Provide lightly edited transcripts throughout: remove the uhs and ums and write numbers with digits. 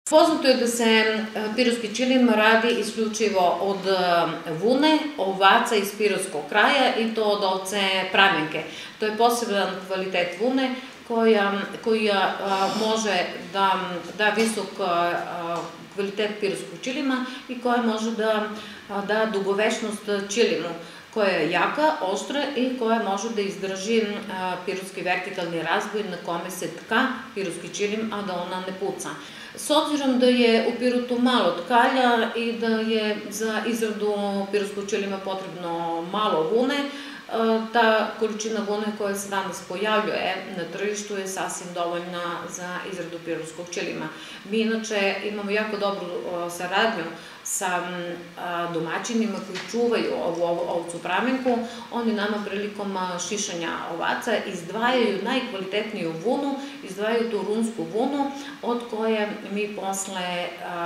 Poznato je da se pirotski čilim radi isključivo od vune, ovaca iz pirotskog kraja i to od ovce pramenke. To je poseban kvalitet vune koja može da da visok kvalitet pirotskog čilima i koja može da da dugovečnost čilimu, koja je jaka, oštra i koja može da izdrži pirotski vertikalni razboj na kome se tka pirotski čilim, a da ona ne puca. S obzirom da je u Pirotu malo tkalja i da je za izradu pirotskog čilima potrebno malo vune, ta količina vune koja se danas pojavljuje na tržištu je sasvim dovoljna za izradu pirotskog čilima. Mi inače imamo jako dobru saradnju sa domaćinima koji čuvaju ovu ovcu pramenku. Oni nama prilikom šišanja ovaca izdvajaju najkvalitetniju vunu, izdvajaju tu runsku vunu od koje mi posle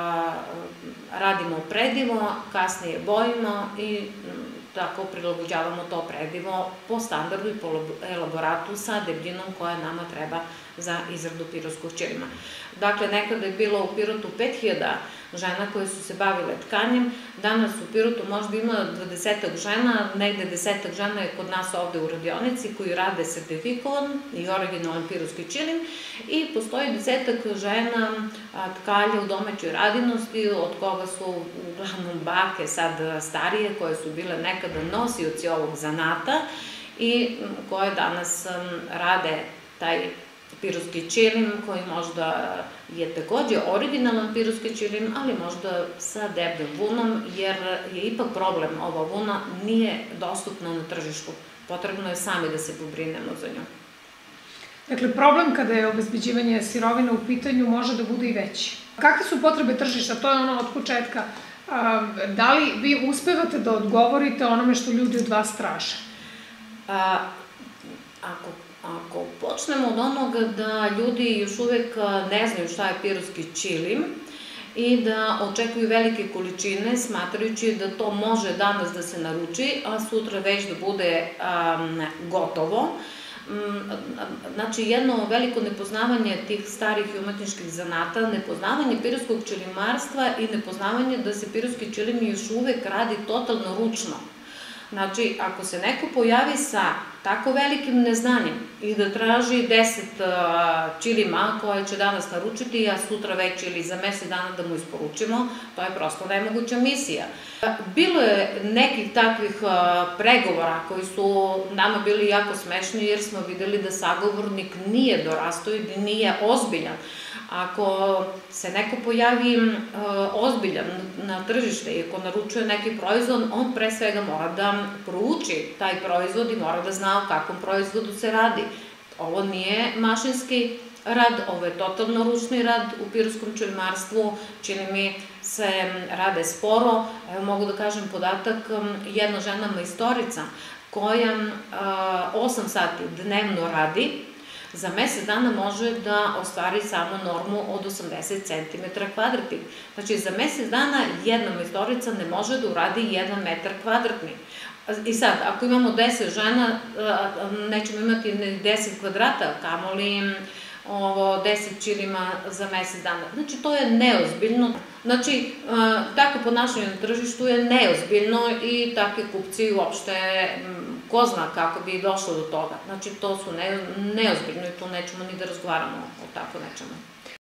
radimo predivo, kasnije bojimo i tako prilagođavamo to predivo po standardu i po elaboratu sa debljinom koja nama treba za izradu pirotskog čilima. Dakle, nekada je bilo u Pirotu 5000 žena koje su se bavile tkanjem, danas u Pirotu možda ima 20 žena, negde 10 žena je kod nas ovde u radionici koji rade sertifikovan i originalan pirotski čilim i postoji 10 žena tkalja u domaćoj radinosti, od koga su uglavnom bake, sad starije, koje su bile nekada nosioci ovog zanata i koje danas rade taj pirotski čilim koji možda je takođe originalan pirotski čilim, ali možda sa debljom vunom, jer je ipak problem, ova vuna nije dostupna na tržištu. Potrebno je sami da se pobrinemo za nju. Dakle, problem kada je obezbeđivanje sirovina u pitanju može da bude i veći. Kakve su potrebe tržišta? To je ono od početka. Da li vi uspevate da odgovorite onome što ljudi od vas traže? Ako počnemo od onoga da ljudi još uvek ne znaju šta je pirotski čilim i da očekuju velike količine smatrajući da to može danas da se naruči, a sutra već da bude gotovo, znači jedno veliko nepoznavanje tih starih i umetničkih zanata, nepoznavanje pirotskog čilimarstva i nepoznavanje da se pirotski čilim još uvek radi totalno ručno. Znači, ako se neko pojavi sa tako velikim neznanjem i da traži 10 čilima koje će danas naručiti, a sutra već ili za mesec dana da mu isporučimo, to je prosto nemoguća misija. Bilo je nekih takvih pregovora koji su nama bili jako smešni jer smo videli da sagovornik nije dorastao i da nije ozbiljan. Ako se neko pojavi ozbiljan na tržište i ako naručuje neki proizvod, on pre svega mora da prouči taj proizvod i mora da zna o kakvom proizvodu se radi. Ovo nije mašinski rad, ovo je totalno ručni rad u pirotskom čilimarstvu, čini mi se rade sporo. Evo mogu da kažem podatak, jedna žena majstorica koja 8 sati dnevno radi, za mesec dana može da ostvari samo normu od 80 cm². Znači, za mesec dana jedna majstorica ne može da uradi 1 m². I sad, ako imamo 10 žena, nećemo imati ni 10 kvadrata, kamoli 10 čilima za mesec dana. Znači, to je neozbiljno. Znači, tako ponašanje na tržištu je neozbiljno i takvi kupci uopšte ko zna kako bi došlo do toga. Znači, to su neozbiljno i tu nećemo ni da razgovaramo o tako nečemu.